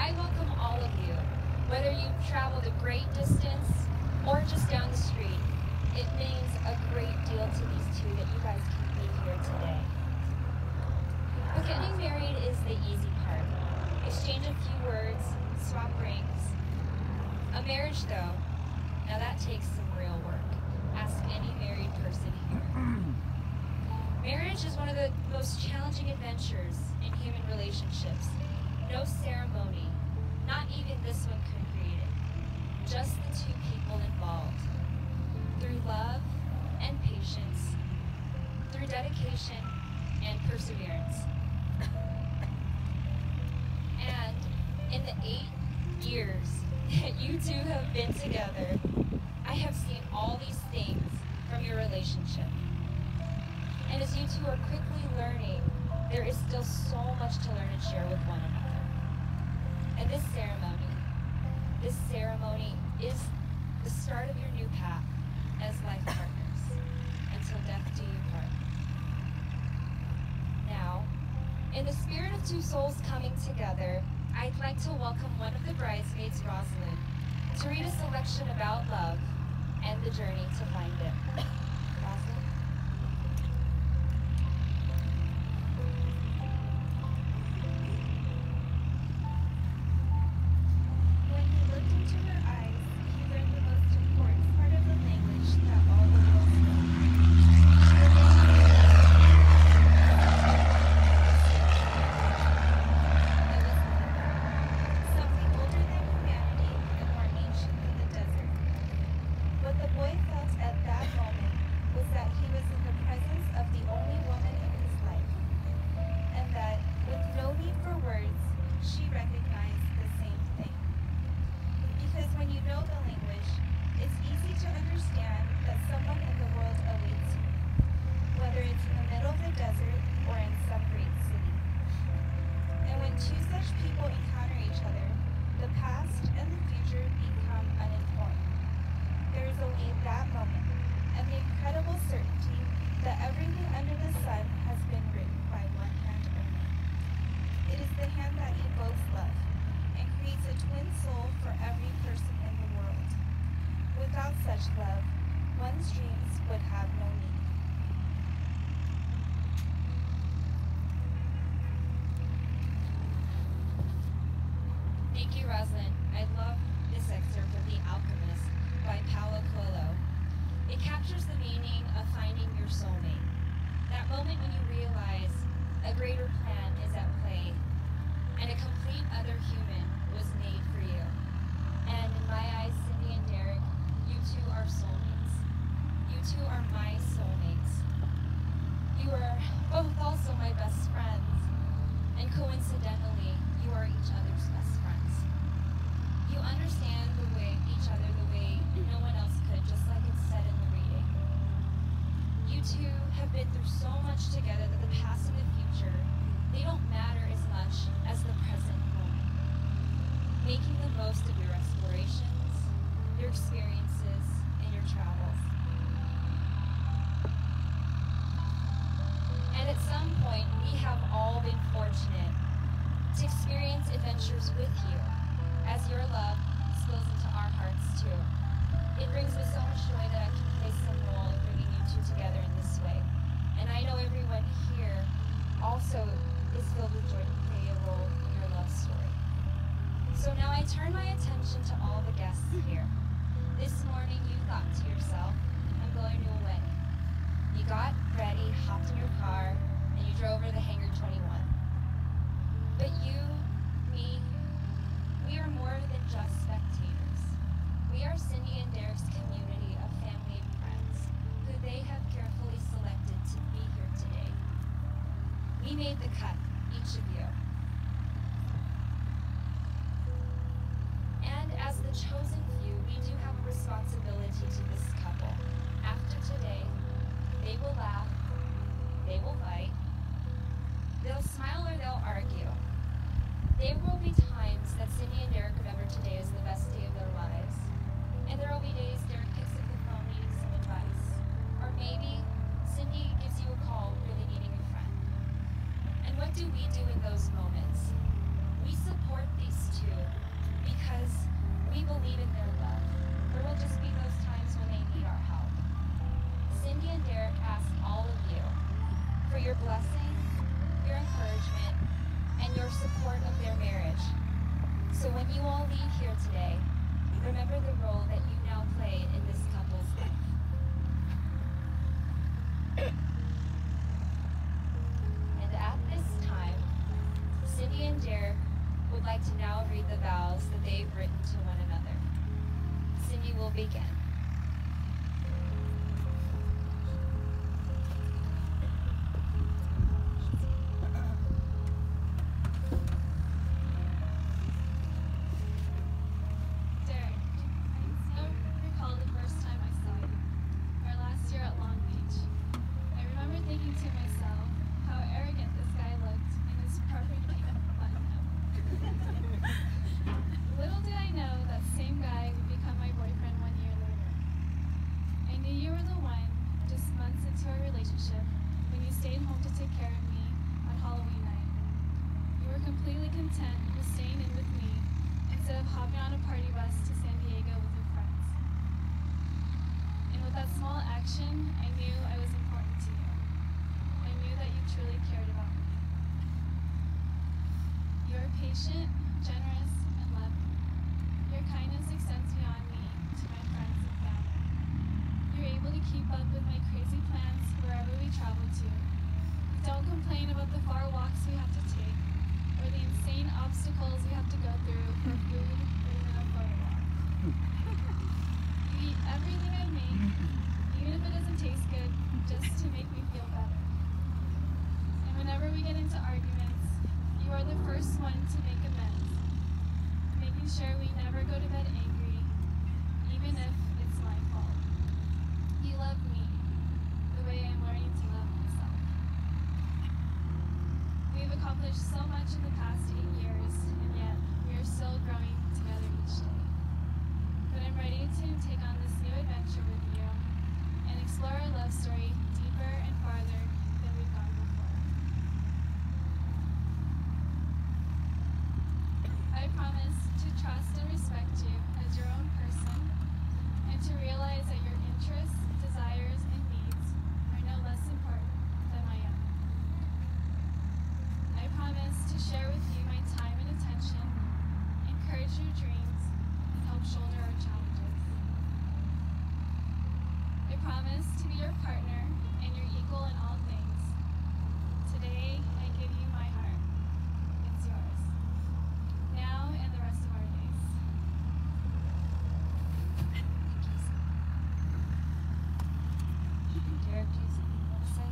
I welcome all of you, whether you've traveled a great distance or just down the street. It means a great deal to these two that you guys can be here today. But getting married is the easy part. Exchange a few words, swap rings. A marriage, though, now that takes some real work. Ask any married person here. Marriage is one of the most challenging adventures in human relationships. No ceremony, not even this one could create it. Just the two people involved. Through love and patience, through dedication and perseverance. And in the 8 years that you two have been together, I have seen all these things from your relationship. And as you two are quickly learning, there is still so much to learn and share with one another. And this ceremony is the start of your new path as life partners, until death do you part. Now, in the spirit of two souls coming together, I'd like to welcome one of the bridesmaids, Rosalind, to read a selection about love and the journey to find it. Rosalind? When he looked into her eyes, he learned the most important part of the language that all the world spoke. Something older than humanity and more ancient than the desert. What the boy felt at that moment was that he was in the presence of the only woman in his life, and that, with no need for words, she recognized the same thing. Because when you know the language, it's easy to understand that someone in the world awaits you, whether it's in the middle of the desert or in some great city. And when two such people encounter each other, the past and the future become uninformed. There is only that moment, and the incredible certainty that everything under the sun has been written by one hand only. It is the hand that evokes love, and creates a twin soul for every person in the world. Without such love, one's dreams would have no meaning. Thank you, Rosalind. I love this excerpt of The Alchemist by Paulo Coelho. It captures the meaning of finding your soulmate. That moment when you realize a greater plan is at play, and a complete other human was made for you. And in my eyes, Cindy and Derek, you two are soulmates. You two are my soulmates. You are both also my best friends, and coincidentally, you are each other's best friends. You understand each other the way no one else could, just like it's said in the reading. You two have been through so much together that the past and the future, they don't matter as much as the present moment. Making the most of your explorations, your experiences, and your travels. And at some point, we have all been fortunate to experience adventures with you as your love spills into our hearts too. It brings me so much joy that I can play some role in bringing you two together in this way. And I know everyone here also is filled with joy to play a role in your love story. So now I turn my attention to all the guests here. This morning you thought to yourself, I'm going to a wedding. You got ready, hopped in your car, and you drove over to Hangar 21. But you, me, we are more than just spectators. We are Cindy and Derek's community of family and friends, who they have carefully selected to be here today. We made the cut, each of you. And as the chosen few, we do have a responsibility to this couple. After today, they will laugh, they will fight, they'll smile or they'll argue. There will be times that Cindy and Derek remember today as the best day of their lives. And there will be days Derek picks up the phone needing some advice. Or maybe Cindy gives you a call really needing a friend. And what do we do in those moments? We support these two We believe in their love. There will just be those times when they need our help. Cindy and Derek ask all of you for your blessing, your encouragement, and your support of their marriage. So when you all leave here today, remember the role that you now play in this couple's life. And at this time, Cindy and Derek would like to now read the vows that they've written to one another. Cindy will begin. I knew I was important to you. I knew that you truly cared about me. You are patient, generous, and loving. Your kindness extends beyond me to my friends and family. You're able to keep up with my crazy plans wherever we travel to. You don't complain about the far walks we have to take, or the insane obstacles we have to go through for food or even a photo walk. You eat everything I make, even if it doesn't taste good, just to make me feel better. And whenever we get into arguments, you are the first one to make amends, making sure we never go to bed angry, even if it's my fault. You love me the way I'm learning to love myself. We've accomplished so much in the past 8 years, and yet we are still growing together each day. But I'm ready to take on this new adventure with you and explore our love story deeper and farther than we've gone before. I promise to trust and respect you as your own person, and to realize that your interests, desires, and needs are no less important than my own. I promise to share with you my time and attention, encourage your dreams, and help shoulder our challenges. I promise to be your partner and your equal in all things. Today, I give you my heart. It's yours. Now and the rest of our days. Derek, do you have something you want to say?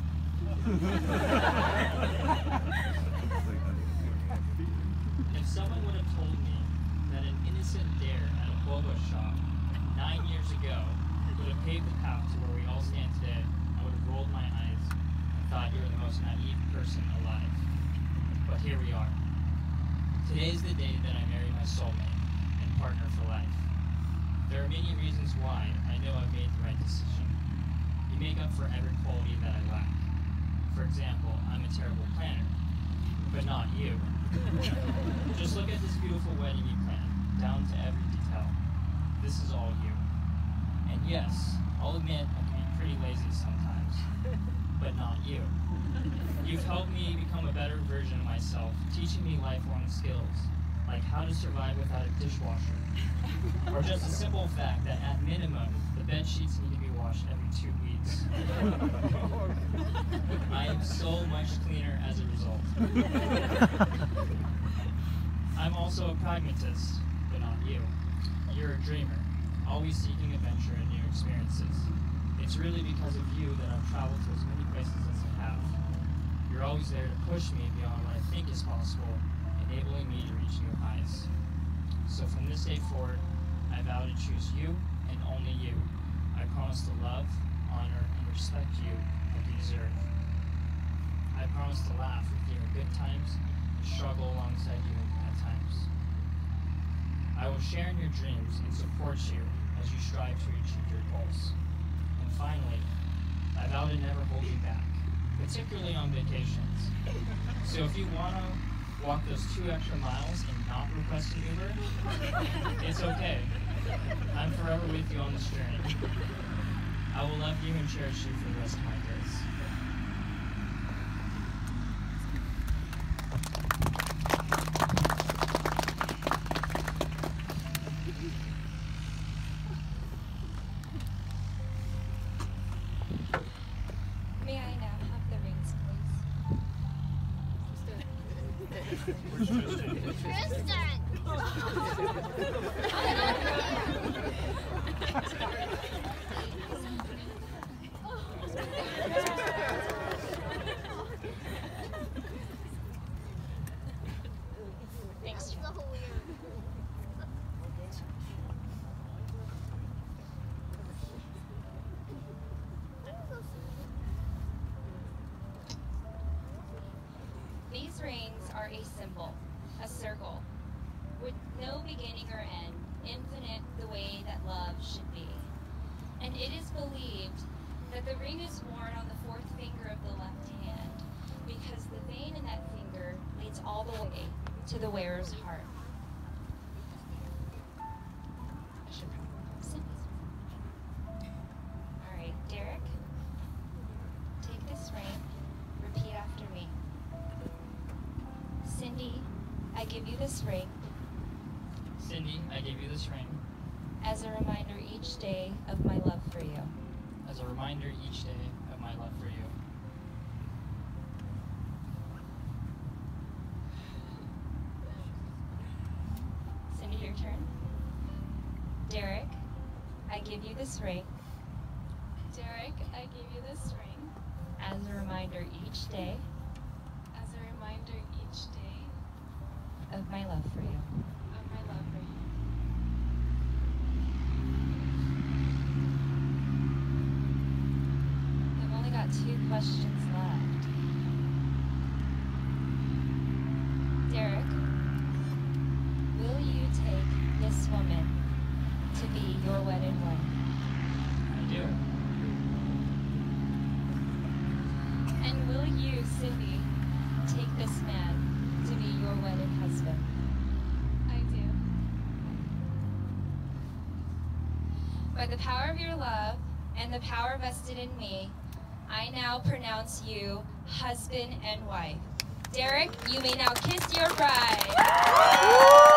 If someone would have told me that an innocent dare at a boba shop 9 years ago would have paved the path to where we all stand today, I would have rolled my eyes and thought you were the most naive person alive. But here we are. Today is the day that I marry my soulmate and partner for life. There are many reasons why I know I've made the right decision. You make up for every quality that I lack. For example, I'm a terrible planner, but not you. Just look at this beautiful wedding you planned, down to every detail. This is all you. And yes, I'll admit I can be pretty lazy sometimes, but not you. You've helped me become a better version of myself, teaching me lifelong skills, like how to survive without a dishwasher, or just a simple fact that at minimum, the bed sheets need to be washed every 2 weeks. I am so much cleaner as a result. I'm also a pragmatist, but not you. You're a dreamer, always seeking adventure and new experiences. It's really because of you that I've traveled to as many places as I have. You're always there to push me beyond what I think is possible, enabling me to reach new highs. So from this day forward, I vow to choose you and only you. I promise to love, honor, and respect you like you deserve. I promise to laugh with you in good times and struggle alongside you in bad times. I will share in your dreams and support you as you strive to achieve your goals. And finally, I vow to never hold you back, particularly on vacations. So if you want to walk those 2 extra miles and not request an Uber, it's okay. I'm forever with you on this journey. I will love you and cherish you for the rest of my days. May I now have the rings, Thanks. These rings are a symbol, a circle, with no beginning or end, infinite the way that love should be. And it is believed that the ring is worn on the 4th finger of the left hand because the vein in that finger leads all the way to the wearer's heart. I should probably send this. All right, Derek, take this ring, repeat after me. Cindy, I give you this ring Cindy, I give you this ring as a reminder each day of my love for you. as a reminder each day of my love for you. Cindy, your turn. Derek, I give you this ring Derek, I give you this ring as a reminder each day as a reminder each day of my love for you. of my love for you. I've only got 2 questions left. Derek, will you take this woman to be your wedded wife? I do. And will you, Cindy, take this man to be your wedded husband? I do. By the power of your love and the power vested in me, I now pronounce you husband and wife. Derek, you may now kiss your bride.